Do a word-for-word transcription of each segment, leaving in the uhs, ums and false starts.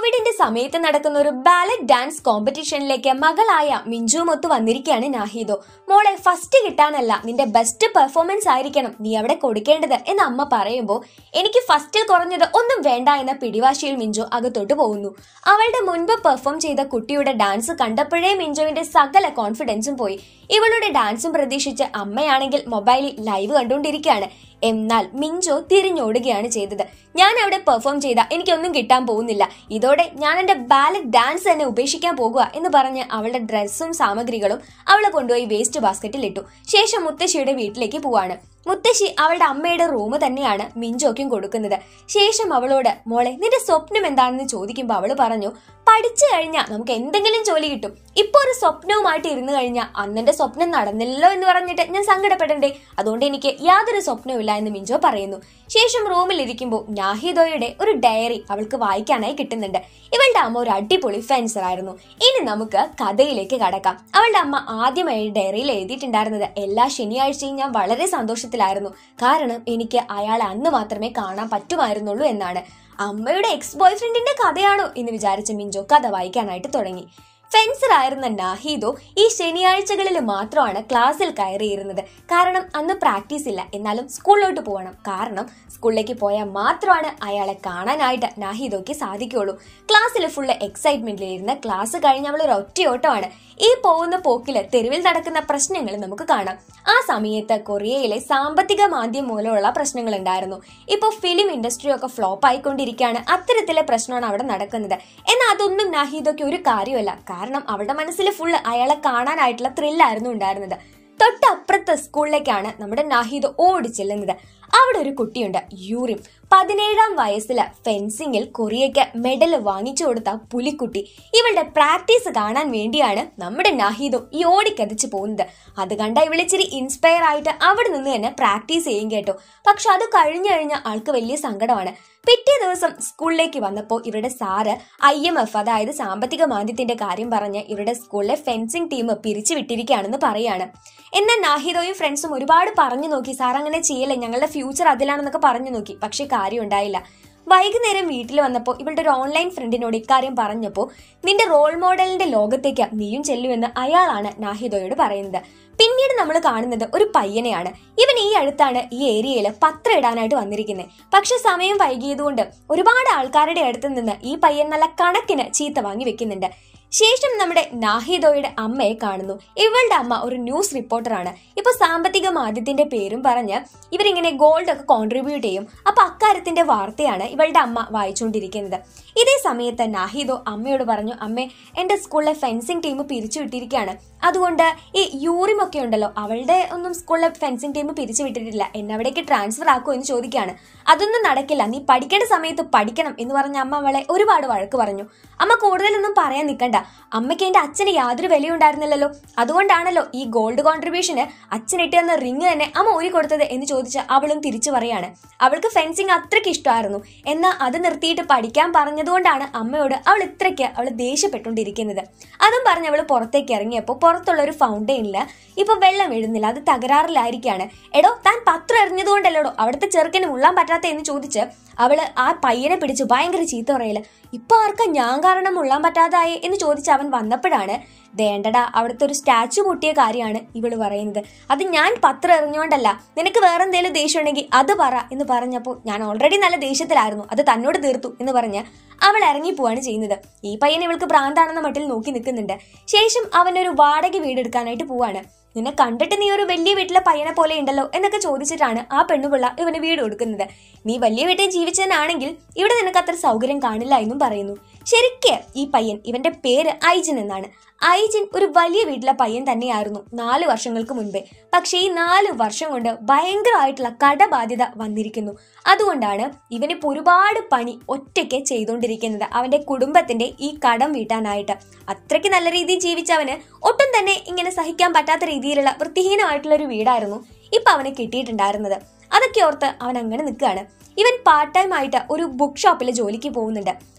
കോവിഡിന്റെ സമയത്ത് നടക്കുന്ന ഒരു ബാലറ്റ് ഡാൻസ് കോമ്പറ്റീഷനിലേക്ക് മകളായ മിഞ്ചുമൊത്ത് വന്നിരിക്കുകയാണ് നാഹിദോ. മോളെ, ഫസ്റ്റ് കിട്ടാനല്ല, നിന്റെ ബെസ്റ്റ് പെർഫോമൻസ് ആയിരിക്കണം നീ അവിടെ കൊടുക്കേണ്ടത് എന്ന് അമ്മ പറയുമ്പോൾ എനിക്ക് ഫസ്റ്റിൽ കുറഞ്ഞത് ഒന്നും വേണ്ട എന്ന പിടിവാശിയിൽ മിഞ്ചു അകത്തോട്ട് പോകുന്നു. അവളുടെ മുൻപ് പെർഫോം ചെയ്ത കുട്ടിയുടെ ഡാൻസ് കണ്ടപ്പോഴേ മിഞ്ചുവിന്റെ സകല കോൺഫിഡൻസും പോയി. ഇവളുടെ ഡാൻസും പ്രതീക്ഷിച്ച് അമ്മയാണെങ്കിൽ മൊബൈലിൽ ലൈവ് കണ്ടുകൊണ്ടിരിക്കുകയാണ്. എന്നാൽ മിഞ്ചു തിരിഞ്ഞോടുകയാണ് ചെയ്തത്. ഞാൻ അവിടെ പെർഫോം ചെയ്ത എനിക്കൊന്നും കിട്ടാൻ പോകുന്നില്ല, ഇതോടെ ഞാൻ എന്റെ ബാലറ്റ് ഡാൻസ് തന്നെ ഉപേക്ഷിക്കാൻ പോകുക എന്ന് പറഞ്ഞ് അവളുടെ ഡ്രസ്സും സാമഗ്രികളും അവളെ കൊണ്ടുപോയി വേസ്റ്റ് ബാസ്ക്കറ്റിൽ ഇട്ടു. ശേഷം മുത്തശ്ശിയുടെ വീട്ടിലേക്ക് പോവാണ്. മുത്തശ്ശി അവളുടെ അമ്മയുടെ റൂം തന്നെയാണ് മിഞ്ചോക്കും കൊടുക്കുന്നത്. ശേഷം അവളോട്, മോളെ നിന്റെ സ്വപ്നം എന്താണെന്ന് ചോദിക്കുമ്പോൾ അവള് പറഞ്ഞു, പഠിച്ചു കഴിഞ്ഞാൽ നമുക്ക് എന്തെങ്കിലും ജോലി കിട്ടും. ഇപ്പൊ ഒരു സ്വപ്നവുമായിട്ട് ഇരുന്ന് കഴിഞ്ഞാൽ അന്നെന്റെ സ്വപ്നം നടന്നില്ലല്ലോ എന്ന് പറഞ്ഞിട്ട് ഞാൻ സങ്കടപ്പെടണ്ടേ, അതുകൊണ്ട് എനിക്ക് യാതൊരു സ്വപ്നവും ഇല്ല എന്ന് മിഞ്ചോ പറയുന്നു. ശേഷം റൂമിൽ ഇരിക്കുമ്പോൾ നാഹിദോയുടെ ഒരു ഡയറി അവൾക്ക് വായിക്കാനായി കിട്ടുന്നുണ്ട്. ഇവളുടെ അമ്മ ഒരു അടിപൊളി ഫെൻസർ ആയിരുന്നു. ഇനി നമുക്ക് കഥയിലേക്ക് കടക്കാം. അവളുടെ അമ്മ ആദ്യമായി ഡയറിയിൽ എഴുതിയിട്ടുണ്ടായിരുന്നത്, എല്ലാ ശനിയാഴ്ചയും ഞാൻ വളരെ സന്തോഷത്തിലായിരുന്നു, കാരണം എനിക്ക് അയാളെ അന്ന് മാത്രമേ കാണാൻ പറ്റുമായിരുന്നുള്ളൂ എന്നാണ്. അമ്മയുടെ എക്സ് ബോയ് ഫ്രണ്ടിന്റെ കഥയാണോ എന്ന് വിചാരിച്ച മിഞ്ചോ കഥ വായിക്കാനായിട്ട് തുടങ്ങി. ഫെൻസർ ആയിരുന്ന നാഹിദോ ഈ ശനിയാഴ്ചകളിൽ മാത്രമാണ് ക്ലാസ്സിൽ കയറിയിരുന്നത്. കാരണം അന്ന് പ്രാക്ടീസ് ഇല്ല, എന്നാലും സ്കൂളിലോട്ട് പോകണം. കാരണം സ്കൂളിലേക്ക് പോയാൽ മാത്രമാണ് അയാളെ കാണാനായിട്ട് നാഹിദോയ്ക്ക് സാധിക്കുകയുള്ളൂ. ക്ലാസ്സിൽ ഫുള്ള് എക്സൈറ്റ്മെന്റിലിരുന്ന് ക്ലാസ് കഴിഞ്ഞ് അവൾ ഒരു ഒറ്റയോട്ടമാണ്. ഈ പോകുന്ന പോക്കില് തെരുവിൽ നടക്കുന്ന പ്രശ്നങ്ങൾ നമുക്ക് കാണാം. ആ സമയത്ത് കൊറിയയിലെ സാമ്പത്തിക മാന്ദ്യം മൂലമുള്ള പ്രശ്നങ്ങൾ ഉണ്ടായിരുന്നു. ഇപ്പൊ ഫിലിം ഇൻഡസ്ട്രി ഒക്കെ ഫ്ലോപ്പ് ആയിക്കൊണ്ടിരിക്കുകയാണ്. അത്തരത്തിലെ പ്രശ്നമാണ് അവിടെ നടക്കുന്നത്. എന്നാൽ അതൊന്നും നാഹിദോയ്ക്ക് ഒരു കാര്യമല്ല, കാരണം അവളുടെ മനസ്സിൽ ഫുള്ള് അയാളെ കാണാനായിട്ടുള്ള ത്രില്ലായിരുന്നു ഉണ്ടായിരുന്നത്. തൊട്ടപ്പുറത്തെ സ്കൂളിലേക്കാണ് നമ്മുടെ നാഹിദോ ഓടി ചെല്ലുന്നത്. അവിടെ ഒരു കുട്ടിയുണ്ട്, യൂറിം. പതിനേഴാം വയസ്സില് ഫെൻസിങ്ങിൽ കൊറിയയ്ക്ക് മെഡൽ വാങ്ങിച്ചു കൊടുത്ത പുലിക്കുട്ടി. ഇവളുടെ പ്രാക്ടീസ് കാണാൻ വേണ്ടിയാണ് നമ്മുടെ നാഹിദോ ഈ ഓടിക്കതിച്ച് പോകുന്നത്. അത് കണ്ട ഇവളിച്ചിരി ഇൻസ്പയർ ആയിട്ട് അവിടെ നിന്ന് തന്നെ പ്രാക്ടീസ് ചെയ്യും കേട്ടോ. പക്ഷെ അത് കഴിഞ്ഞു കഴിഞ്ഞാൽ ആൾക്ക് വലിയ സങ്കടമാണ്. പിറ്റേ ദിവസം സ്കൂളിലേക്ക് വന്നപ്പോൾ ഇവരുടെ സാറ് ഐ എം എഫ് അതായത് സാമ്പത്തിക മാന്ദ്യത്തിന്റെ കാര്യം പറഞ്ഞ് ഇവരുടെ സ്കൂളിലെ ഫെൻസിങ് ടീം പിരിച്ചു വിട്ടിരിക്കുകയാണെന്ന് പറയാണ്. എന്നാൽ നാഹിദോയും ഫ്രണ്ട്സും ഒരുപാട് പറഞ്ഞു നോക്കി, സാർ അങ്ങനെ ചെയ്യല്ലേ, ഞങ്ങളുടെ ഫ്യൂച്ചർ അതിലാണെന്നൊക്കെ പറഞ്ഞു നോക്കി. പക്ഷെ കാര്യം ഉണ്ടായില്ല. വൈകുന്നേരം വീട്ടിൽ വന്നപ്പോൾ ഇവളുടെ ഒരു ഓൺലൈൻ ഫ്രണ്ടിനോട് ഇക്കാര്യം പറഞ്ഞപ്പോൾ, നിന്റെ റോൾ മോഡലിന്റെ ലോകത്തേക്ക് നീയും ചെല്ലുമെന്ന് അയാളാണ് നാഹിദോയോട് പറയുന്നത്. പിന്നീട് നമ്മൾ കാണുന്നത് ഒരു പയ്യനെയാണ്. ഇവൻ ഈ അടുത്താണ് ഈ ഏരിയയിൽ പത്രം ഇടാനായിട്ട് വന്നിരിക്കുന്നത്. പക്ഷെ സമയം വൈകിയതുകൊണ്ട് ഒരുപാട് ആൾക്കാരുടെ അടുത്ത് നിന്ന് ഈ പയ്യൻ നല്ല കണക്കിന് ചീത്ത വാങ്ങി വെക്കുന്നുണ്ട്. ശേഷം നമ്മുടെ നാഹിദോയുടെ അമ്മയെ കാണുന്നു. ഇവളുടെ അമ്മ ഒരു ന്യൂസ് റിപ്പോർട്ടറാണ്. ഇപ്പൊ സാമ്പത്തിക മാന്ദ്യത്തിന്റെ പേരും പറഞ്ഞ് ഇവരിങ്ങനെ ഗോൾഡ് ഒക്കെ കോൺട്രിബ്യൂട്ട് ചെയ്യും. അപ്പൊ അക്കാര്യത്തിന്റെ വാർത്തയാണ് ഇവളുടെ അമ്മ വായിച്ചുകൊണ്ടിരിക്കുന്നത്. ഇതേ സമയത്ത് നാഹിദോ അമ്മയോട് പറഞ്ഞു, അമ്മേ എന്റെ സ്കൂളിലെ ഫെൻസിങ് ടീം പിരിച്ചു വിട്ടിരിക്കുകയാണ്, അതുകൊണ്ട് ഈ യൂറിം ഒക്കെ ഉണ്ടല്ലോ അവളുടെ ഒന്നും സ്കൂളിലെ ഫെൻസിങ് ടീം പിരിച്ചു വിട്ടിട്ടില്ല, എന്നെ അവിടേക്ക് ട്രാൻസ്ഫർ ആക്കുമോ എന്ന് ചോദിക്കുകയാണ്. അതൊന്നും നടക്കില്ല, നീ പഠിക്കേണ്ട സമയത്ത് പഠിക്കണം എന്ന് പറഞ്ഞ അമ്മ അവളെ ഒരുപാട് വഴക്ക് പറഞ്ഞു. അമ്മ കൂടുതലൊന്നും പറയാൻ നിൽക്കണ്ട, അമ്മയ്ക്ക് എന്റെ അച്ഛന് യാതൊരു വിലയും ഉണ്ടായിരുന്നില്ലല്ലോ, അതുകൊണ്ടാണല്ലോ ഈ ഗോൾഡ് കോൺട്രിബ്യൂഷന് അച്ഛൻ ഇട്ട് തന്ന റിങ് തന്നെ അമ്മ ഊരി കൊടുത്തത് എന്ന് ചോദിച്ച് അവളും തിരിച്ചു പറയാണ്. അവൾക്ക് ഫെൻസിങ് അത്രയ്ക്ക് ഇഷ്ടമായിരുന്നു, എന്നാൽ അത് നിർത്തിയിട്ട് പഠിക്കാൻ പറഞ്ഞതുകൊണ്ടാണ് അമ്മയോട് അവൾ ഇത്രയ്ക്ക് അവൾ ദേഷ്യപ്പെട്ടുകൊണ്ടിരിക്കുന്നത്. അതും പറഞ്ഞ് അവൾ പുറത്തേക്ക് ഇറങ്ങിയപ്പോൾ പുറത്തുള്ള ഒരു ഫൗണ്ടെയിനില് ഇപ്പൊ വെള്ളം വീഴുന്നില്ല, അത് തകരാറിലായിരിക്കാണ്. എടോ, താൻ പത്രം എറിഞ്ഞതുകൊണ്ടല്ലോടോ അവിടുത്തെ ചെറുക്കന് മുള്ളാൻ പറ്റാത്ത എന്ന് ചോദിച്ച് അവള് ആ പയ്യനെ പിടിച്ച് ഭയങ്കര ചീത്ത പറയല്. ഇപ്പൊ ആർക്കാ ഞാൻ കാരണം മുള്ളാൻ പറ്റാതായി എന്ന് ചോദിച്ച് അവൻ വന്നപ്പോഴാണ്, വേണ്ടടാ അവിടുത്തെ ഒരു സ്റ്റാച്ചു പൊട്ടിയ കാര്യമാണ് ഇവള് പറയുന്നത്, അത് ഞാൻ പത്രം എറിഞ്ഞോണ്ടല്ല, നിനക്ക് വേറെ എന്തെങ്കിലും ദേഷ്യം ഉണ്ടെങ്കിൽ അത് പറ എന്ന് പറഞ്ഞപ്പോൾ ഞാൻ ഓൾറെഡി നല്ല ദേഷ്യത്തിലായിരുന്നു, അത് തന്നോട് തീർത്തു എന്ന് പറഞ്ഞ് അവൾ ഇറങ്ങിപ്പോവാണ് ചെയ്യുന്നത്. ഈ പയ്യൻ ഇവൾക്ക് ഭ്രാന്താണെന്ന മട്ടിൽ നോക്കി നിൽക്കുന്നുണ്ട്. ശേഷം അവനൊരു വാടക വീടെടുക്കാനായിട്ട് പോവാണ്. നിന്നെ കണ്ടിട്ട് നീ ഒരു വലിയ വീട്ടിലെ പയ്യനെ പോലെ ഉണ്ടല്ലോ എന്നൊക്കെ ചോദിച്ചിട്ടാണ് ആ പെണ്ണുപിള്ള ഇവന് വീട് കൊടുക്കുന്നത്. നീ വലിയ വീട്ടിൽ ജീവിച്ചവനാണെങ്കിൽ ഇവിടെ നിനക്ക് അത്ര സൗകര്യം കാണില്ല എന്നും പറയുന്നു. ശരിക്ക് ഈ പയ്യൻ, ഇവന്റെ പേര് ഐജിൻ എന്നാണ്. ഐജിൻ ഒരു വലിയ വീട്ടിലെ പയ്യൻ തന്നെയായിരുന്നു നാല് വർഷങ്ങൾക്ക് മുൻപേ. പക്ഷെ ഈ നാല് വർഷം കൊണ്ട് ഭയങ്കരമായിട്ടുള്ള കടബാധ്യത വന്നിരിക്കുന്നു. അതുകൊണ്ടാണ് ഇവനിപ്പോ ഒരുപാട് പണി ഒറ്റയ്ക്ക് ചെയ്തുകൊണ്ടിരിക്കുന്നത് അവന്റെ കുടുംബത്തിന്റെ ഈ കടം വീട്ടാനായിട്ട്. അത്രയ്ക്ക് നല്ല രീതിയിൽ ജീവിച്ചവന് ഒട്ടും തന്നെ ഇങ്ങനെ സഹിക്കാൻ പറ്റാത്ത രീതിയിലുള്ള വൃത്തിഹീനമായിട്ടുള്ള ഒരു വീടായിരുന്നു ഇപ്പൊ അവന് കിട്ടിയിട്ടുണ്ടായിരുന്നത്. അതൊക്കെ ഓർത്ത് അവൻ അങ്ങനെ നിൽക്കുകയാണ്. ഇവൻ പാർട്ട് ടൈം ആയിട്ട് ഒരു ബുക്ക് ഷോപ്പിൽ ജോലിക്ക് പോകുന്നുണ്ട്.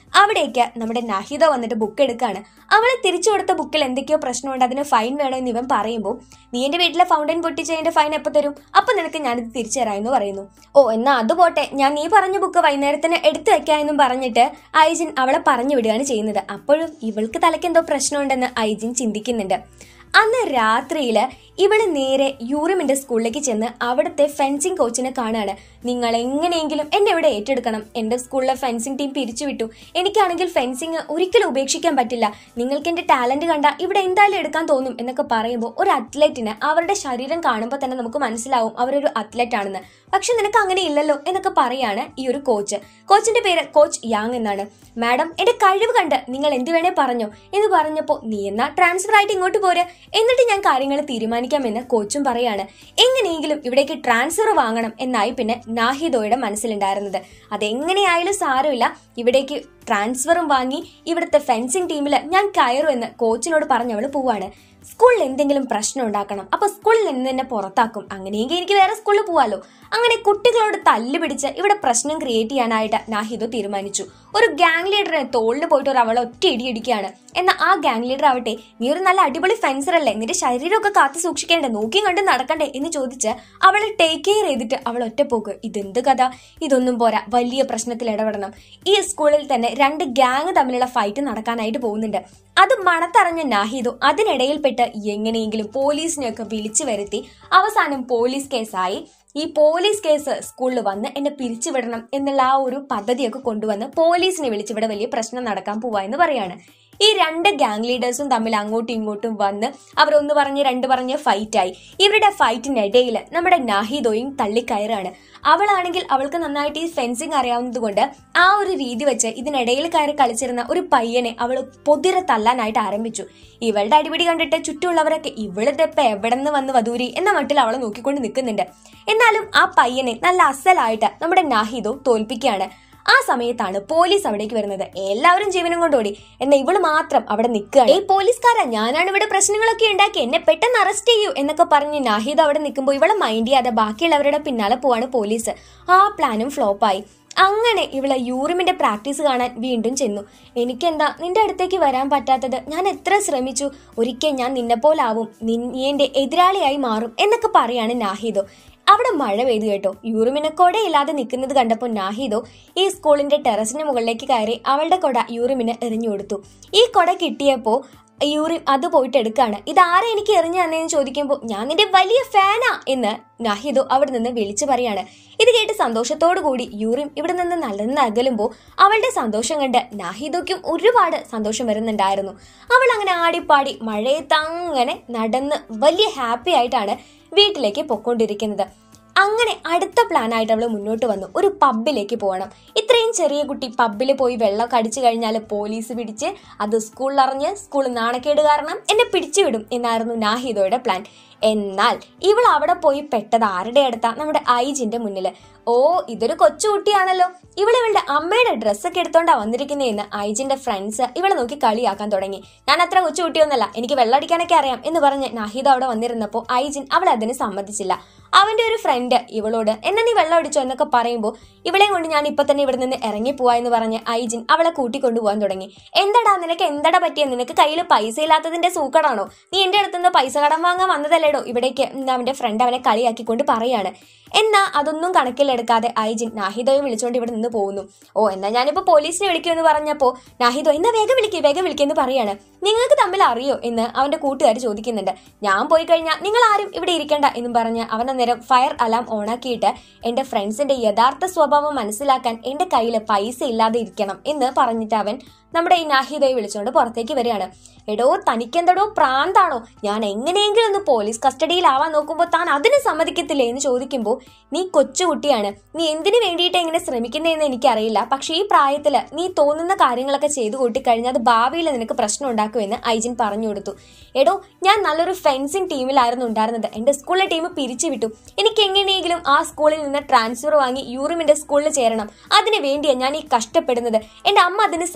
അവിടേക്ക് നമ്മുടെ നാഹിദ വന്നിട്ട് ബുക്ക് എടുക്കാണ്. അവളെ തിരിച്ചു കൊടുത്ത ബുക്കിൽ എന്തൊക്കെയോ പ്രശ്നമുണ്ട്, അതിന് ഫൈൻ വേണോ എന്ന് ഇവൻ പറയുമ്പോൾ, നീ എന്റെ വീട്ടിലെ ഫൗണ്ടൈൻ പൊട്ടിച്ചതിന്റെ ഫൈൻ എപ്പോൾ തരും, അപ്പൊ നിനക്ക് ഞാനിത് തിരിച്ചു തരാമെന്ന് പറയുന്നു. ഓ എന്നാ അത് പോട്ടെ, ഞാൻ നീ പറഞ്ഞ ബുക്ക് വൈകുന്നേരത്തിന് എടുത്തു വെക്കാമെന്നും പറഞ്ഞിട്ട് ഐജിൻ അവളെ പറഞ്ഞു വിടുകയാണ് ചെയ്യുന്നത്. അപ്പോഴും ഇവൾക്ക് തലയ്ക്ക് എന്തോ പ്രശ്നമുണ്ടെന്ന് ഐജിൻ ചിന്തിക്കുന്നുണ്ട്. അന്ന് രാത്രിയില് ഇവള് നേരെ യൂറിമിന്റെ സ്കൂളിലേക്ക് ചെന്ന് അവിടുത്തെ ഫെൻസിങ് കോച്ചിനെ കാണുകയാണ്. നിങ്ങൾ എങ്ങനെയെങ്കിലും എന്നെ ഇവിടെ ഏറ്റെടുക്കണം, എന്റെ സ്കൂളിലെ ഫെൻസിങ് ടീം പിരിച്ചുവിട്ടു, എനിക്കാണെങ്കിൽ ഫെൻസിങ് ഒരിക്കലും ഉപേക്ഷിക്കാൻ പറ്റില്ല, നിങ്ങൾക്ക് എന്റെ ടാലന്റ് കണ്ട ഇവിടെ എന്തായാലും എടുക്കാൻ തോന്നും എന്നൊക്കെ പറയുമ്പോൾ ഒരു അത്ലറ്റിന് അവരുടെ ശരീരം കാണുമ്പോൾ തന്നെ നമുക്ക് മനസ്സിലാവും അവരൊരു അത്ലറ്റ് ആണെന്ന്. പക്ഷെ നിനക്ക് അങ്ങനെ ഇല്ലല്ലോ എന്നൊക്കെ പറയാണ് ഈ ഒരു കോച്ച്. കോച്ചിന്റെ പേര് കോച്ച് യാങ് എന്നാണ്. മാഡം എന്റെ കഴിവ് കണ്ട് നിങ്ങൾ എന്ത് വേണേ പറഞ്ഞോ എന്ന് പറഞ്ഞപ്പോൾ, നീ എന്നാ ട്രാൻസ്ഫർ ആയിട്ട് ഇങ്ങോട്ട് പോര്, എന്നിട്ട് ഞാൻ കാര്യങ്ങൾ തീരുമാനിക്കാമെന്ന് കോച്ചും പറയാണ്. എങ്ങനെയെങ്കിലും ഇവിടേക്ക് ട്രാൻസ്ഫർ വാങ്ങണം എന്നായി പിന്നെ നാഹിദോയുടെ മനസ്സിലുണ്ടായിരുന്നത്. അതെങ്ങനെയായാലും സാരമില്ല, ഇവിടേക്ക് ട്രാൻസ്ഫറും വാങ്ങി ഇവിടുത്തെ ഫെൻസിങ് ടീമിൽ ഞാൻ കയറും എന്ന് കോച്ചിനോട് പറഞ്ഞവള് പോവാണ്. സ്കൂളിൽ എന്തെങ്കിലും പ്രശ്നം ഉണ്ടാക്കണം, അപ്പൊ സ്കൂളിൽ നിന്ന് തന്നെ പുറത്താക്കും, അങ്ങനെയെങ്കിൽ എനിക്ക് വേറെ സ്കൂളിൽ പോവാലോ. അങ്ങനെ കുട്ടികളോട് തല്ല് പിടിച്ച് ഇവിടെ പ്രശ്നം ക്രിയേറ്റ് ചെയ്യാനായിട്ട് നാഹിദോ തീരുമാനിച്ചു. ഒരു ഗാങ് ലീഡറെ തോളിന് പോയിട്ട് ഒരു അവളെ ഒറ്റ ഇടി ഇടിക്കുകയാണ്. എന്നാൽ ആ ഗാങ് ലീഡർ ആവട്ടെ, നീ ഒരു നല്ല അടിപൊളി ഫെൻസർ അല്ലേ, നിന്റെ ശരീരമൊക്കെ കാത്തു സൂക്ഷിക്കേണ്ടേ, നോക്കിയും കണ്ട് നടക്കണ്ടേ എന്ന് ചോദിച്ച് അവളെ ടേക്ക് കെയർ ചെയ്തിട്ട് അവൾ ഒറ്റപ്പോക്ക്. ഇതെന്ത് കഥ, ഇതൊന്നും പോരാ, വലിയ പ്രശ്നത്തിൽ ഇടപെടണം. ഈ സ്കൂളിൽ തന്നെ രണ്ട് ഗാങ് തമ്മിലുള്ള ഫൈറ്റ് നടക്കാനായിട്ട് പോകുന്നുണ്ട്. അത് മണത്തറിഞ്ഞ നാഹിദോ അതിനിടയിൽപ്പെട്ട് എങ്ങനെയെങ്കിലും പോലീസിനെയൊക്കെ വിളിച്ചു വരുത്തി അവസാനം പോലീസ് കേസായി. ഈ പോലീസ് കേസ് സ്കൂളിൽ വന്ന് എന്നെ പിരിച്ചുവിടണം എന്നുള്ള ആ ഒരു പദ്ധതിയൊക്കെ കൊണ്ടുവന്ന് പോലീസിനെ വിളിച്ചിവിടെ വലിയ പ്രശ്നം നടക്കാൻ പോവാ എന്ന് പറയാണ്. ഈ രണ്ട് ഗാങ് ലീഡേഴ്സും തമ്മിൽ അങ്ങോട്ടും ഇങ്ങോട്ടും വന്ന് അവരൊന്ന് പറഞ്ഞ് രണ്ട് പറഞ്ഞ് ഫൈറ്റായി. ഇവരുടെ ഫൈറ്റിനിടയിൽ നമ്മുടെ നാഹിദോയും തള്ളിക്കയറാണ്. അവളാണെങ്കിൽ അവൾക്ക് നന്നായിട്ട് ഈ ഫെൻസിങ് അറിയാവുന്നത് കൊണ്ട് ആ ഒരു രീതി വെച്ച് ഇതിനിടയിൽ കയറി കളിച്ചിരുന്ന ഒരു പയ്യനെ അവൾ പൊതിരെ തല്ലാനായിട്ട് ആരംഭിച്ചു. ഇവളുടെ അടിപിടി കണ്ടിട്ട് ചുറ്റുമുള്ളവരൊക്കെ ഇവളിതെപ്പ എവിടെ നിന്ന് വന്ന് വധൂരി എന്ന മട്ടിൽ അവളെ നോക്കിക്കൊണ്ട് നിൽക്കുന്നുണ്ട്. എന്നാലും ആ പയ്യനെ നല്ല അസലായിട്ട് നമ്മുടെ നാഹിദോ തോൽപ്പിക്കുകയാണ്. ആ സമയത്താണ് പോലീസ് അവിടേക്ക് വരുന്നത്. എല്ലാവരും ജീവനും കൊണ്ടോടി, എന്നാൽ ഇവള് മാത്രം അവിടെ നിൽക്കുകയാണ്. ഏയ് പോലീസുകാരാ, ഞാനാണ് ഇവിടെ പ്രശ്നങ്ങളൊക്കെ ഉണ്ടാക്കി, എന്നെ പെട്ടെന്ന് അറസ്റ്റ് ചെയ്യൂ എന്നൊക്കെ പറഞ്ഞ് നാഹിദ അവിടെ നിൽക്കുമ്പോൾ ഇവളെ മൈൻഡ് ചെയ്യാതെ ബാക്കിയുള്ളവരുടെ പിന്നാലെ പോവാണ് പോലീസ്. ആ പ്ലാനും ഫ്ലോപ്പായി. അങ്ങനെ ഇവളെ യൂറിമിന്റെ പ്രാക്ടീസ് കാണാൻ വീണ്ടും ചെന്നു. എനിക്കെന്താ നിന്റെ അടുത്തേക്ക് വരാൻ പറ്റാത്തത്, ഞാൻ എത്ര ശ്രമിച്ചു, ഒരിക്കൽ ഞാൻ നിന്നെ പോലാവും, നീ എന്റെ എതിരാളിയായി മാറും എന്നൊക്കെ പറയാണ് നാഹിദോ. അവിടെ മഴ പെയ്തു കേട്ടോ. യൂറിമിന് കൊടയില്ലാതെ നിൽക്കുന്നത് കണ്ടപ്പോൾ നാഹിദോ ഈ സ്കൂളിന്റെ ടെറസിന് മുകളിലേക്ക് കയറി അവളുടെ കൊട യൂറിമിന് എറിഞ്ഞു കൊടുത്തു. ഈ കൊട കിട്ടിയപ്പോൾ യൂറിം അത് പോയിട്ട് എടുക്കാണ്. ഇതാരെ എനിക്ക് എറിഞ്ഞു തന്നേന്ന് ചോദിക്കുമ്പോൾ, ഞാൻ നിന്റെ വലിയ ഫാനാ എന്ന് നാഹിദോ അവിടെ നിന്ന് വിളിച്ചു പറയാണ്. ഇത് കേട്ട് സന്തോഷത്തോടു കൂടി യൂറിം ഇവിടെ നിന്ന് നടന്ന് അകലുമ്പോൾ അവളുടെ സന്തോഷം കണ്ട് നാഹിദോയ്ക്കും ഒരുപാട് സന്തോഷം വരുന്നുണ്ടായിരുന്നു. അവൾ അങ്ങനെ ആടിപ്പാടി മഴയത്ത് അങ്ങനെ നടന്ന് വലിയ ഹാപ്പി ആയിട്ടാണ് വീട്ടിലേക്ക് പൊക്കോണ്ടിരിക്കുന്നത്. അങ്ങനെ അടുത്ത പ്ലാൻ ആയിട്ട് അവള് മുന്നോട്ട് വന്നു. ഒരു പബ്ബിലേക്ക് പോകണം. ഇത്രയും ചെറിയ കുട്ടി പബ്ബിൽ പോയി വെള്ളം കടിച്ചു കഴിഞ്ഞാൽ പോലീസ് പിടിച്ച് അത് സ്കൂളിൽ അറിഞ്ഞ് സ്കൂൾ നാണക്കേട് കാരണം എന്നെ പിടിച്ചുവിടും എന്നായിരുന്നു നാഹിദോയുടെ പ്ലാൻ. എന്നാൽ ഇവൾ അവിടെ പോയി പെട്ടത് ആരുടെ അടുത്താ? നമ്മുടെ ഐജിന്റെ മുന്നില്. ഓ ഇതൊരു കൊച്ചുകുട്ടിയാണല്ലോ, ഇവളെ ഇവളുടെ അമ്മയുടെ ഡ്രസ്സൊക്കെ എടുത്തോണ്ടാ വന്നിരിക്കുന്നതെന്ന് ഐജിന്റെ ഫ്രണ്ട്സ് ഇവളെ നോക്കി കളിയാക്കാൻ തുടങ്ങി. ഞാൻ അത്ര കൊച്ചുകുട്ടിയൊന്നല്ല, എനിക്ക് വെള്ളമടിക്കാനൊക്കെ അറിയാം എന്ന് പറഞ്ഞ് നാഹിദ അവിടെ വന്നിരുന്നപ്പോൾ ഐജിൻ അവളെ അതിന് സമ്മതിച്ചില്ല. അവന്റെ ഒരു ഫ്രണ്ട് ഇവളോട് എന്നാ നീ വെള്ളം അടിച്ചോ എന്നൊക്കെ പറയുമ്പോൾ ഇവളെയും കൊണ്ട് ഞാൻ ഇപ്പൊ തന്നെ ഇവിടെ നിന്ന് ഇറങ്ങിപ്പോവാ എന്ന് പറഞ്ഞ് ഐജിൻ അവളെ കൂട്ടിക്കൊണ്ടുപോകാൻ തുടങ്ങി. എന്താടാ നിനക്ക് എന്താടാ പറ്റിയ, നിനക്ക് കയ്യിൽ പൈസ ഇല്ലാത്തതിന്റെ സൂക്കടാണോ, നീ എന്റെ അടുത്തുനിന്ന് പൈസ കടം വാങ്ങാൻ വന്നതല്ലേടോ ഇവിടേക്ക് അവന്റെ ഫ്രണ്ട് അവനെ കളിയാക്കിക്കൊണ്ട് പറയാണ്. എന്നാ അതൊന്നും കണക്കിലെടുക്കാതെ ഐജിൻ നാഹിദോയെ വിളിച്ചുകൊണ്ട് ഇവിടെ നിന്ന് പോകുന്നു. ഓ എന്നാ ഞാനിപ്പോ പോലീസിനെ വിളിക്കുമെന്ന് പറഞ്ഞപ്പോ നാഹിദോ എന്നാ വേഗം വിളിക്കേ വേഗം വിളിക്കെന്ന് പറയാണ്. നിങ്ങൾക്ക് തമ്മിൽ അറിയോ എന്ന് അവന്റെ കൂട്ടുകാർ ചോദിക്കുന്നുണ്ട്. ഞാൻ പോയി കഴിഞ്ഞാൽ നിങ്ങൾ ആരും ഇവിടെ ഇരിക്കണ്ട എന്നും പറഞ്ഞ് അവൻ അന്നേരം ഫയർ അലാം ഓണാക്കിയിട്ട് എന്റെ ഫ്രണ്ട്സിന്റെ യഥാർത്ഥ സ്വഭാവം മനസ്സിലാക്കാൻ എന്റെ കയ്യിൽ പൈസ ഇല്ലാതെ ഇരിക്കണം എന്ന് പറഞ്ഞിട്ട് അവൻ നമ്മുടെ ഈ നാഹിദോയെ വിളിച്ചുകൊണ്ട് പുറത്തേക്ക് വരികയാണ്. എടോ തനിക്കെന്തടോ പ്രാന്താണോ, ഞാൻ എങ്ങനെയെങ്കിലും ഒന്ന് പോലീസ് കസ്റ്റഡിയിലാവാൻ നോക്കുമ്പോൾ താൻ അതിന് സമ്മതിക്കത്തില്ലേ എന്ന് ചോദിക്കുമ്പോൾ, നീ കൊച്ചുകുട്ടിയാണ്, നീ എന്തിനു വേണ്ടിയിട്ട് എങ്ങനെ ശ്രമിക്കുന്നതെന്ന് എനിക്കറിയില്ല, പക്ഷെ ഈ പ്രായത്തില് നീ തോന്നുന്ന കാര്യങ്ങളൊക്കെ ചെയ്തു കൂട്ടിക്കഴിഞ്ഞാൽ അത് ഭാവിയിൽ നിനക്ക് പ്രശ്നം ഉണ്ടാക്കുമെന്ന് ഐജിൻ പറഞ്ഞു കൊടുത്തു. എടോ ഞാൻ നല്ലൊരു ഫെൻസിങ് ടീമിലായിരുന്നു ഉണ്ടായിരുന്നത്, എന്റെ സ്കൂളിലെ ടീം പിരിച്ചുവിട്ടു, എനിക്ക് എങ്ങനെയെങ്കിലും ആ സ്കൂളിൽ നിന്ന് ട്രാൻസ്ഫർ വാങ്ങി യൂറിമിന്റെ സ്കൂളിൽ ചേരണം, അതിന് വേണ്ടിയാണ് ഞാൻ ഈ കഷ്ടപ്പെടുന്നത്, എന്റെ അമ്മ അതിന് സമ്മതിക്കുന്നില്ല,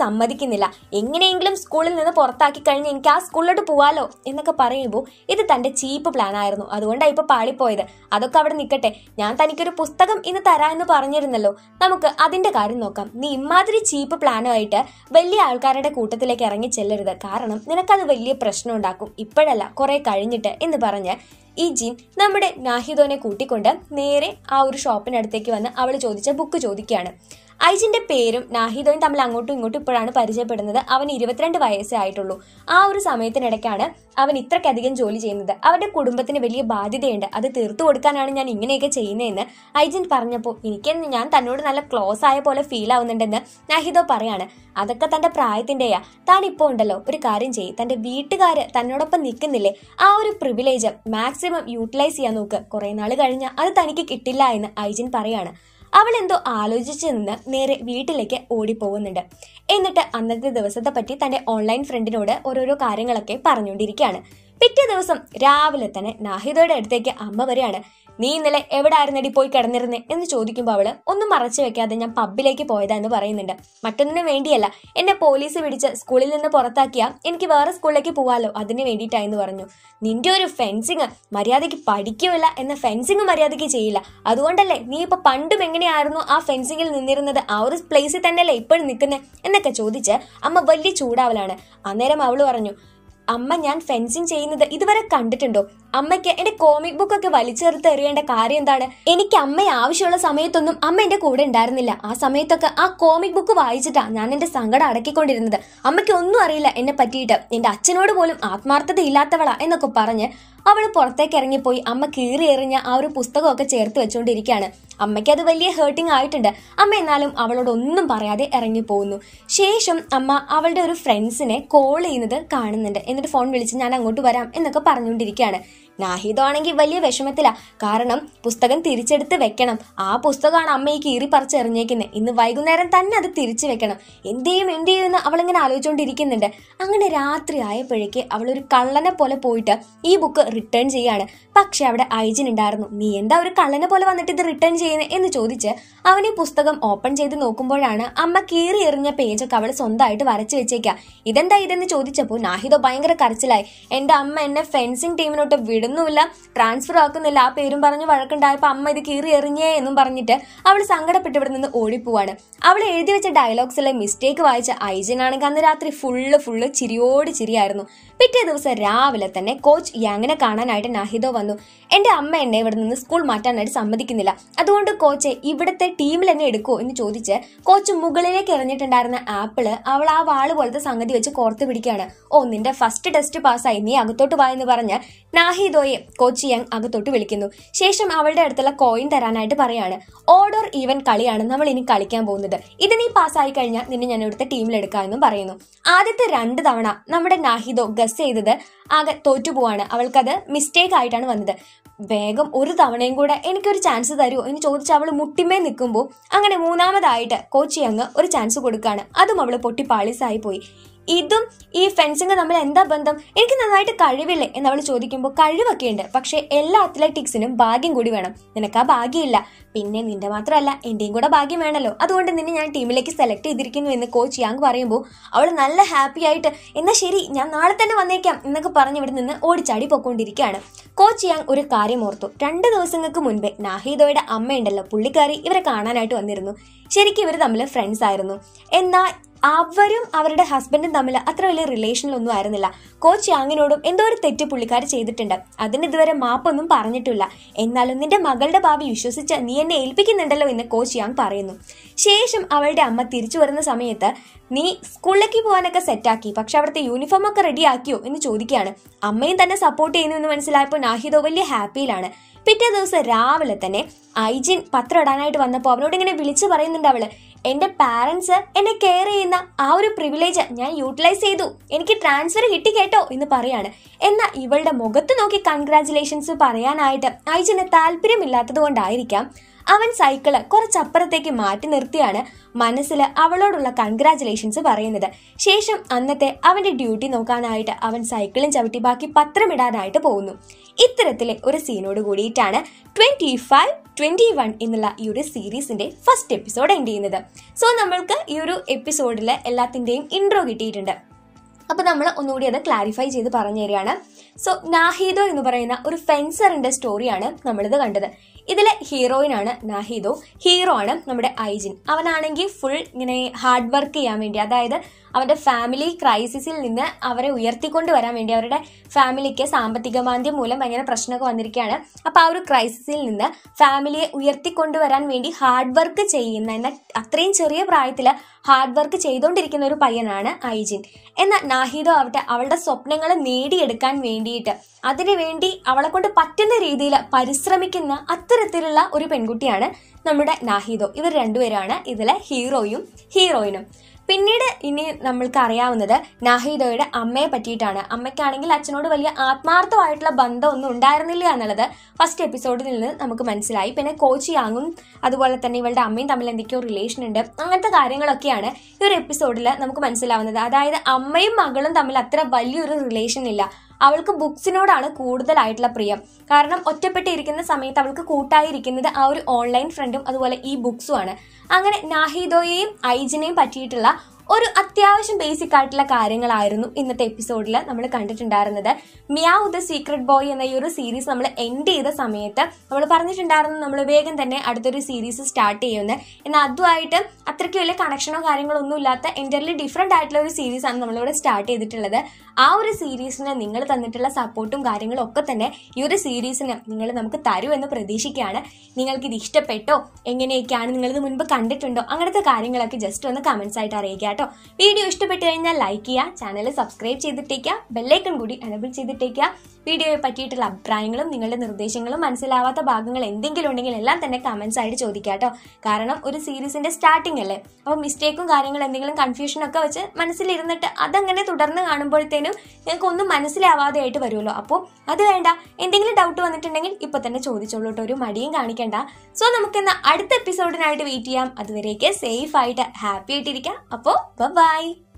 സമ്മതിക്കുന്നില്ല. എങ്ങനെയെങ്കിലും സ്കൂളിൽ നിന്ന് പുറത്താക്കി കഴിഞ്ഞ് എനിക്ക് ആ സ്കൂളിലോട്ട് പോവാലോ എന്നൊക്കെ പറയുമ്പോൾ ഇത് തന്റെ ചീപ്പ് പ്ലാൻ ആയിരുന്നു. അതുകൊണ്ടാണ് ഇപ്പൊ പാളിപ്പോയത്. അതൊക്കെ അവിടെ നിൽക്കട്ടെ. ഞാൻ തനിക്കൊരു പുസ്തകം ഇന്ന് തരാമെന്ന് പറഞ്ഞിരുന്നല്ലോ. നമുക്ക് അതിന്റെ കാര്യം നോക്കാം. നീ ഇമാതിരി ചീപ്പ് പ്ലാനുമായിട്ട് വലിയ ആൾക്കാരുടെ കൂട്ടത്തിലേക്ക് ഇറങ്ങി ചെല്ലരുത്. കാരണം നിനക്കത് വലിയ പ്രശ്നം ഉണ്ടാക്കും. ഇപ്പോഴല്ല, കുറെ കഴിഞ്ഞിട്ട് എന്ന് പറഞ്ഞ് ഈ ജീൻ നമ്മുടെ നാഹിദോനെ കൂട്ടിക്കൊണ്ട് നേരെ ആ ഒരു ഷോപ്പിനടുത്തേക്ക് വന്ന് അവൾ ചോദിച്ച ബുക്ക് ചോദിക്കുകയാണ്. ഐജിന്റെ പേരും നാഹിദോയും തമ്മിൽ അങ്ങോട്ടും ഇങ്ങോട്ടും ഇപ്പോഴാണ് പരിചയപ്പെടുന്നത്. അവന് ഇരുപത്തിരണ്ട് വയസ്സേ ആയിട്ടുള്ളൂ. ആ ഒരു സമയത്തിനിടയ്ക്കാണ് അവൻ ഇത്രയ്ക്കധികം ജോലി ചെയ്യുന്നത്. അവരുടെ കുടുംബത്തിന് വലിയ ബാധ്യതയുണ്ട്. അത് തീർത്തു കൊടുക്കാനാണ് ഞാൻ ഇങ്ങനെയൊക്കെ ചെയ്യുന്നതെന്ന് ഐജിൻ പറഞ്ഞപ്പോൾ എനിക്ക് ഞാൻ തന്നോട് നല്ല ക്ലോസ് ആയ പോലെ ഫീൽ ആവുന്നുണ്ടെന്ന് നാഹിദോ പറയാണ്. അതൊക്കെ തന്റെ പ്രായത്തിന്റെയാ. താൻ ഇപ്പോൾ ഉണ്ടല്ലോ, ഒരു കാര്യം ചെയ്യും. തന്റെ വീട്ടുകാര് തന്നോടൊപ്പം നിൽക്കുന്നില്ലേ, ആ ഒരു പ്രിവിലേജ് മാക്സിമം യൂട്ടിലൈസ് ചെയ്യാൻ നോക്ക്. കുറെ നാൾ കഴിഞ്ഞാൽ അത് തനിക്ക് കിട്ടില്ല എന്ന് ഐജിൻ പറയാണ്. അവൾ എന്തോ ആലോചിച്ച് നിന്ന് നേരെ വീട്ടിലേക്ക് ഓടിപ്പോകുന്നുണ്ട്. എന്നിട്ട് അന്നത്തെ ദിവസത്തെ പറ്റി തന്റെ ഓൺലൈൻ ഫ്രണ്ടിനോട് ഓരോരോ കാര്യങ്ങളൊക്കെ പറഞ്ഞുകൊണ്ടിരിക്കുകയാണ്. പിറ്റേ ദിവസം രാവിലെ തന്നെ നാഹിദയുടെ അടുത്തേക്ക് അമ്മ വരികയാണ്. നീ ഇന്നലെ എവിടെ ആയിരുന്നടി പോയി കിടന്നിരുന്നേ എന്ന് ചോദിക്കുമ്പോൾ അവള് ഒന്നും മറച്ചു വെക്കാതെ ഞാൻ പബ്ബിലേക്ക് പോയതാ എന്ന് പറയുന്നുണ്ട്. മറ്റൊന്നിനും വേണ്ടിയല്ല, എന്നെ പോലീസ് പിടിച്ച് സ്കൂളിൽ നിന്ന് പുറത്താക്കിയാ എനിക്ക് വേറെ സ്കൂളിലേക്ക് പോവാലോ, അതിന് വേണ്ടിയിട്ടായെന്ന് പറഞ്ഞു. നിന്റെ ഒരു ഫെൻസിങ് മര്യാദയ്ക്ക് പഠിക്കുമില്ല, എന്ന ഫെൻസിങ് മര്യാദയ്ക്ക് ചെയ്യില്ല. അതുകൊണ്ടല്ലേ നീ ഇപ്പൊ പണ്ടും എങ്ങനെയായിരുന്നു ആ ഫെൻസിങ്ങിൽ നിന്നിരുന്നത്, ആ ഒരു പ്ലേസിൽ തന്നെയല്ലേ ഇപ്പോഴും നിൽക്കുന്നത് എന്നൊക്കെ ചോദിച്ച് അമ്മ വലിയ ചൂടാവലാണ്. അന്നേരം അവള് പറഞ്ഞു, അമ്മ ഞാൻ ഫെൻസിങ് ചെയ്യുന്നത് ഇതുവരെ കണ്ടിട്ടുണ്ടോ? അമ്മയ്ക്ക് എന്റെ കോമിക് ബുക്ക് ഒക്കെ വലിച്ചെറുത്ത് എറിയേണ്ട കാര്യം എന്താണ്? എനിക്ക് അമ്മയെ ആവശ്യമുള്ള സമയത്തൊന്നും അമ്മ എന്റെ കൂടെ ഉണ്ടായിരുന്നില്ല. ആ സമയത്തൊക്കെ ആ കോമിക് ബുക്ക് വായിച്ചിട്ടാ ഞാൻ എന്റെ സങ്കടം അടക്കിക്കൊണ്ടിരുന്നത്. അമ്മയ്ക്ക് ഒന്നും അറിയില്ല എന്നെ പറ്റിയിട്ട്. എന്റെ അച്ഛനോട് പോലും ആത്മാർത്ഥത ഇല്ലാത്തവളാ എന്നൊക്കെ പറഞ്ഞ് അവള് പുറത്തേക്ക് ഇറങ്ങിപ്പോയി അമ്മ കീറി എറിഞ്ഞ ആ ഒരു പുസ്തകമൊക്കെ ചേർത്ത് വെച്ചുകൊണ്ടിരിക്കുകയാണ്. അമ്മയ്ക്ക് അത് വലിയ ഹേർട്ടിങ് ആയിട്ടുണ്ട്. അമ്മ എന്നാലും അവളോട് ഒന്നും പറയാതെ ഇറങ്ങി പോകുന്നു. ശേഷം അമ്മ അവളുടെ ഒരു ഫ്രണ്ട്സിനെ കോൾ ചെയ്യുന്നത് കാണുന്നുണ്ട്. എന്നിട്ട് ഫോൺ വിളിച്ച് ഞാൻ അങ്ങോട്ട് വരാം എന്നൊക്കെ പറഞ്ഞുകൊണ്ടിരിക്കുകയാണ്. നാഹിദോ ആണെങ്കിൽ വലിയ വിഷമത്തിലാ. കാരണം പുസ്തകം തിരിച്ചെടുത്ത് വെക്കണം. ആ പുസ്തകമാണ് അമ്മ ഈ കീറി പറിച്ച് എറിഞ്ഞേക്കുന്നത്. ഇന്ന് വൈകുന്നേരം തന്നെ അത് തിരിച്ചു വെക്കണം. എന്ത് ചെയ്യും എന്ത് ചെയ്യുമെന്ന് അവളിങ്ങനെ ആലോചിച്ചുകൊണ്ടിരിക്കുന്നുണ്ട്. അങ്ങനെ രാത്രി ആയപ്പോഴേക്ക് അവളൊരു കള്ളനെ പോലെ പോയിട്ട് ഈ ബുക്ക് റിട്ടേൺ ചെയ്യാണ്. പക്ഷെ അവിടെ ഐജിൻ ഉണ്ടായിരുന്നു. നീ എന്താ ഒരു കള്ളനെ പോലെ വന്നിട്ട് ഇത് റിട്ടേൺ ചെയ്യുന്നത് എന്ന് ചോദിച്ച് അവൻ ഈ പുസ്തകം ഓപ്പൺ ചെയ്ത് നോക്കുമ്പോഴാണ് അമ്മ കീറി എറിഞ്ഞ പേജൊക്കെ അവൾ സ്വന്തമായിട്ട് വരച്ചു വെച്ചേക്ക. ഇതെന്താ ഇതെന്ന് ചോദിച്ചപ്പോൾ നാഹിദോ ഭയങ്കര കരച്ചിലായി. എന്റെ അമ്മ എന്നെ ഫെൻസിങ് ടീമിനോട്ട് വിടുന്നുമില്ല, ട്രാൻസ്ഫർ ആക്കുന്നില്ല, ആ പേരും പറഞ്ഞ് വഴക്കുണ്ടായപ്പോ അമ്മ ഇത് കീറി എറിഞ്ഞേ എന്നും പറഞ്ഞിട്ട് അവൾ സങ്കടപ്പെട്ട് ഇവിടെ നിന്ന് ഓടിപ്പോവാണ്. അവൾ എഴുതി വെച്ച ഡയലോഗ്സിലെ മിസ്റ്റേക്ക് വായിച്ച ഐജിൻ ആണെങ്കിൽ അന്ന് രാത്രി ഫുള്ള് ഫുള്ള് ചിരിയോട് ചിരിയായിരുന്നു. പിറ്റേ ദിവസം രാവിലെ തന്നെ കോച്ച് യാങ്ങിനെ കാണാനായിട്ട് നാഹിദോ വന്നു. എന്റെ അമ്മ എന്നെ ഇവിടെ നിന്ന് സ്കൂൾ മാറ്റാനായിട്ട് സമ്മതിക്കുന്നില്ല, അതുകൊണ്ട് കോച്ച് ഇവിടുത്തെ ടീമിൽ എന്നെ എടുക്കുമോ എന്ന് ചോദിച്ച് കോച്ച് മുകളിലേക്ക് എറിഞ്ഞിട്ടുണ്ടായിരുന്ന ആപ്പിള് അവൾ ആ വാള് പോലത്തെ സംഗതി വെച്ച് കോർത്ത് പിടിക്കുകയാണ്. ഓ നിന്റെ ഫസ്റ്റ് ടെസ്റ്റ് പാസ്സായി, നീ അകത്തോട്ട് വായെന്ന് പറഞ്ഞ് നാഹിദോയെ കോച്ച് യങ് അകത്തോട്ട് വിളിക്കുന്നു. ശേഷം അവളുടെ അടുത്തുള്ള കോയിൻ തരാനായിട്ട് പറയാണ്. ഓഡ് ഓർ ഈവൻ കളിയാണ് നമ്മൾ ഇനി കളിക്കാൻ പോകുന്നത്. ഇത് നീ പാസ്സായി കഴിഞ്ഞാൽ നിന്നെ ഞാൻ ഇവിടുത്തെ ടീമിലെടുക്കാമെന്നും പറയുന്നു. ആദ്യത്തെ രണ്ട് തവണ നമ്മുടെ നാഹിദോ ഗസ് ചെയ്തത് ആകെ തോറ്റുപോവാണ്. അവൾക്കത് മിസ്റ്റേക്ക് ആയിട്ടാണ് വന്നത്. വേഗം ഒരു തവണയും കൂടെ എനിക്കൊരു ചാൻസ് തരുമോ എന്ന് ചോദിച്ച് അവൾ മുട്ടിമേ നിൽക്കുമ്പോൾ അങ്ങനെ മൂന്നാമതായിട്ട് കോച്ച് യങ് ഒരു ചാൻസ് കൊടുക്കുകയാണ്. അതും അവൾ പൊട്ടി പാളിസായി പോയി. ഇതും ഈ ഫെൻസിങ് തമ്മിൽ എന്താ ബന്ധം? എനിക്ക് നന്നായിട്ട് കഴിവില്ലേ എന്ന് അവൾ ചോദിക്കുമ്പോൾ കഴിവൊക്കെ ഉണ്ട്, പക്ഷെ എല്ലാ അത്ലറ്റിക്സിനും ഭാഗ്യം കൂടി വേണം. നിനക്ക് ആ ഭാഗ്യമില്ല. പിന്നെ നിന്റെ മാത്രമല്ല എന്റെയും കൂടെ ഭാഗ്യം വേണമല്ലോ, അതുകൊണ്ട് നിന്നെ ഞാൻ ടീമിലേക്ക് സെലക്ട് ചെയ്തിരിക്കുന്നു എന്ന് കോച്ച് യാങ് പറയുമ്പോൾ അവൾ നല്ല ഹാപ്പി ആയിട്ട് എന്നാ ശരി ഞാൻ നാളെ തന്നെ വന്നേക്കാം എന്നൊക്കെ പറഞ്ഞ് ഇവിടെ നിന്ന് ഓടിച്ചാടി പൊക്കോണ്ടിരിക്കുകയാണ്. കോച്ച് യാങ് ഒരു കാര്യം ഓർത്തു. രണ്ട് ദിവസങ്ങൾക്ക് മുൻപേ നാഹിദോയുടെ അമ്മയുണ്ടല്ലോ, പുള്ളിക്കാരി ഇവരെ കാണാനായിട്ട് വന്നിരുന്നു. ശരിക്കും ഇവർ തമ്മിൽ ഫ്രണ്ട്സ് ആയിരുന്നു. എന്നാൽ അവരും അവരുടെ ഹസ്ബൻഡും തമ്മിൽ അത്ര വലിയ റിലേഷനിലൊന്നും ആയിരുന്നില്ല. കോച്ച് യാങ്ങിനോടും എന്തോ ഒരു തെറ്റ് പുള്ളിക്കാരി ചെയ്തിട്ടുണ്ട്. അതിന് ഇതുവരെ മാപ്പൊന്നും പറഞ്ഞിട്ടില്ല. എന്നാലും നിന്റെ മകളുടെ ഭാവി വിശ്വസിച്ച് നീ എന്നെ ഏൽപ്പിക്കുന്നുണ്ടല്ലോ എന്ന് കോച്ച് യാങ് പറയുന്നു. ശേഷം അവളുടെ അമ്മ തിരിച്ചു വരുന്ന സമയത്ത് നീ സ്കൂളിലേക്ക് പോകാനൊക്കെ സെറ്റാക്കി, പക്ഷെ അവിടുത്തെ യൂണിഫോം ഒക്കെ റെഡി ആക്കിയോ എന്ന് ചോദിക്കുകയാണ്. അമ്മയും തന്നെ സപ്പോർട്ട് ചെയ്യുന്നു എന്ന് മനസ്സിലായപ്പോൾ നാഹിദോ വലിയ ഹാപ്പിയിലാണ്. പിറ്റേ ദിവസം രാവിലെ തന്നെ ഐജിൻ പത്രം ഇടാനായിട്ട് വന്നപ്പോൾ അവനോട് ഇങ്ങനെ വിളിച്ചു പറയുന്നുണ്ട് അവള്, എന്റെ പാരന്റ്സ് എന്നെ കെയർ ചെയ്യുന്ന ആ ഒരു പ്രിവിലേജ് ഞാൻ യൂട്ടിലൈസ് ചെയ്തു, എനിക്ക് ട്രാൻസ്ഫർ കിട്ടി കേട്ടോ എന്ന് പറയാണ്. എന്നാൽ ഇവളുടെ മുഖത്ത് നോക്കി കൺഗ്രാറ്റുലേഷൻസ് പറയാനായിട്ട് ഐജിന് താല്പര്യമില്ലാത്തത് കൊണ്ടായിരിക്കാം അവൻ സൈക്കിള് കുറച്ചപ്പുറത്തേക്ക് മാറ്റി നിർത്തിയാണ് മനസ്സിൽ അവളോടുള്ള കൺഗ്രാറ്റുലേഷൻസ് പറയുന്നത്. ശേഷം അന്നത്തെ അവന്റെ ഡ്യൂട്ടി നോക്കാനായിട്ട് അവൻ സൈക്കിളും ചവിട്ടി ബാക്കി പത്രമിടാനായിട്ട് പോകുന്നു. ഇത്തരത്തിലെ ഒരു സീനോട് കൂടിയിട്ടാണ് ട്വന്റി ഫൈവ് ട്വന്റി വൺ എന്നുള്ള ഈ ഒരു സീരീസിന്റെ ഫസ്റ്റ് എപ്പിസോഡ് എൻഡ് ചെയ്യുന്നത്. സോ നമ്മൾക്ക് ഈ ഒരു എപ്പിസോഡിൽ എല്ലാത്തിന്റെയും ഇൻട്രോ കിട്ടിയിട്ടുണ്ട്. അപ്പൊ നമ്മൾ ഒന്നുകൂടി അത് ക്ലാരിഫൈ ചെയ്ത് പറഞ്ഞു തരികയാണ്. സോ നാഹിദോ എന്ന് പറയുന്ന ഒരു ഫെൻസറിന്റെ സ്റ്റോറിയാണ് നമ്മളിത് കണ്ടത്. ഇതിലെ ഹീറോയിനാണ് നാഹിദോ, ഹീറോ ആണ് നമ്മുടെ ഐജിൻ. അവനാണെങ്കിൽ ഫുൾ ഇങ്ങനെ ഹാർഡ് വർക്ക് ചെയ്യാൻ വേണ്ടി, അതായത് അവന്റെ ഫാമിലി ക്രൈസിസിൽ നിന്ന് അവരെ ഉയർത്തിക്കൊണ്ട് വരാൻ വേണ്ടി, അവരുടെ ഫാമിലിക്ക് സാമ്പത്തിക മാന്ദ്യം മൂലം ഭയങ്കര പ്രശ്നമൊക്കെ വന്നിരിക്കുകയാണ്. അപ്പൊ ആ ഒരു ക്രൈസിസിൽ നിന്ന് ഫാമിലിയെ ഉയർത്തിക്കൊണ്ടുവരാൻ വേണ്ടി ഹാർഡ് വർക്ക് ചെയ്യുന്ന, എന്നാൽ അത്രയും ചെറിയ പ്രായത്തിൽ ഹാർഡ് വർക്ക് ചെയ്തുകൊണ്ടിരിക്കുന്ന ഒരു പയ്യനാണ് ഐജിൻ. എന്നാൽ നാഹിദോ ആവട്ടെ അവളുടെ സ്വപ്നങ്ങൾ നേടിയെടുക്കാൻ വേണ്ടിയിട്ട് അതിനു വേണ്ടി അവളെ കൊണ്ട് പറ്റുന്ന രീതിയിൽ പരിശ്രമിക്കുന്ന അത്തരത്തിലുള്ള ഒരു പെൺകുട്ടിയാണ് നമ്മുടെ നാഹിദോ. ഇവർ രണ്ടുപേരാണ് ഇതിലെ ഹീറോയും ഹീറോയിനും. പിന്നീട് ഇനി നമ്മൾക്ക് അറിയാവുന്നത് നാഹിദോയുടെ അമ്മയെ പറ്റിയിട്ടാണ്. അമ്മയ്ക്കാണെങ്കിൽ അച്ഛനോട് വലിയ ആത്മാർത്ഥമായിട്ടുള്ള ബന്ധം ഒന്നും ഉണ്ടായിരുന്നില്ല എന്നുള്ളത് ഫസ്റ്റ് എപ്പിസോഡിൽ നിന്ന് നമുക്ക് മനസ്സിലായി. പിന്നെ കോച്ച് യാങ്ങും അതുപോലെ തന്നെ ഇവളുടെ അമ്മയും തമ്മിൽ എന്തൊക്കെയോ റിലേഷൻ ഉണ്ട്, അങ്ങനത്തെ കാര്യങ്ങളൊക്കെയാണ് ഈ ഒരു എപ്പിസോഡിൽ നമുക്ക് മനസ്സിലാവുന്നത്. അതായത് അമ്മയും മകളും തമ്മിൽ അത്ര വലിയൊരു റിലേഷൻ ഇല്ല. അവൾക്ക് ബുക്സിനോടാണ് കൂടുതലായിട്ടുള്ള പ്രിയം. കാരണം ഒറ്റപ്പെട്ടിരിക്കുന്ന സമയത്ത് അവൾക്ക് കൂട്ടായിരിക്കുന്നത് ആ ഒരു ഓൺലൈൻ ഫ്രണ്ടും അതുപോലെ ഈ ബുക്സും ആണ്. അങ്ങനെ നാഹിദോയെയും ഐജിനെയും പറ്റിയിട്ടുള്ള ഒരു അത്യാവശ്യം ബേസിക് ആയിട്ടുള്ള കാര്യങ്ങളായിരുന്നു ഇന്നത്തെ എപ്പിസോഡിൽ നമ്മൾ കണ്ടിട്ടുണ്ടായിരുന്നത്. മിയാവ് ദ സീക്രട്ട് ബോയ് എന്ന ഈ ഒരു സീരീസ് നമ്മൾ എൻഡ് ചെയ്ത സമയത്ത് നമ്മൾ പറഞ്ഞിട്ടുണ്ടായിരുന്നു നമ്മൾ വേഗം തന്നെ അടുത്തൊരു സീരീസ് സ്റ്റാർട്ട് ചെയ്യുമെന്ന്. എന്നാൽ അതുമായിട്ട് അത്രയ്ക്ക് വലിയ കണക്ഷനോ കാര്യങ്ങളോ ഒന്നും ഇല്ലാത്ത എൻ്റർലി ഡിഫറെൻ്റ് ആയിട്ടുള്ള ഒരു സീരീസാണ് നമ്മളിവിടെ സ്റ്റാർട്ട് ചെയ്തിട്ടുള്ളത്. ആ ഒരു സീരീസിന് നിങ്ങൾ തന്നിട്ടുള്ള സപ്പോർട്ടും കാര്യങ്ങളും ഒക്കെ തന്നെ ഈ ഒരു സീരീസിന് നിങ്ങൾ നമുക്ക് തരുമെന്ന് പ്രതീക്ഷിക്കുകയാണ്. നിങ്ങൾക്ക് ഇത് ഇഷ്ടപ്പെട്ടോ, എങ്ങനെയൊക്കെയാണ്, നിങ്ങളിത് മുൻപ് കണ്ടിട്ടുണ്ടോ, അങ്ങനത്തെ കാര്യങ്ങളൊക്കെ ജസ്റ്റ് ഒന്ന് കമൻസ് ആയിട്ട് അറിയിക്കുക കേട്ടോ. വീഡിയോ ഇഷ്ടപ്പെട്ട് കഴിഞ്ഞാൽ ലൈക്ക് ചെയ്യുക, ചാനൽ സബ്സ്ക്രൈബ് ചെയ്തിട്ടേക്കുക, ബെല്ലൈക്കൺ കൂടി എനേബിൾ ചെയ്തിട്ടേക്കുക. വീഡിയോയെ പറ്റിയിട്ടുള്ള അഭിപ്രായങ്ങളും നിങ്ങളുടെ നിർദ്ദേശങ്ങളും മനസ്സിലാവാത്ത ഭാഗങ്ങൾ എന്തെങ്കിലും ഉണ്ടെങ്കിൽ എല്ലാം തന്നെ കമൻസ് ആയിട്ട് ചോദിക്കുക കേട്ടോ. കാരണം ഒരു സീരീസിന്റെ സ്റ്റാർട്ടിംഗ് അല്ലേ, അപ്പോൾ മിസ്റ്റേക്കും കാര്യങ്ങളും എന്തെങ്കിലും കൺഫ്യൂഷനൊക്കെ വെച്ച് മനസ്സിലിരുന്നിട്ട് അതങ്ങനെ തുടർന്ന് കാണുമ്പോഴത്തേനും നിങ്ങൾക്ക് ഒന്നും മനസ്സിലാവാതെ ആയിട്ട് വരുമല്ലോ. അപ്പോൾ അത് വേണ്ട. എന്തെങ്കിലും ഡൗട്ട് വന്നിട്ടുണ്ടെങ്കിൽ ഇപ്പൊ തന്നെ ചോദിച്ചോളൂ കേട്ടോ, ഒരു മടിയും കാണിക്കണ്ട. സോ നമുക്കിന്ന് അടുത്ത എപ്പിസോഡിനായിട്ട് വെയിറ്റ് ചെയ്യാം. അതുവരേക്ക് സേഫ് ആയിട്ട് ഹാപ്പി ആയിട്ടിരിക്കാം. അപ്പോൾ ബൈ.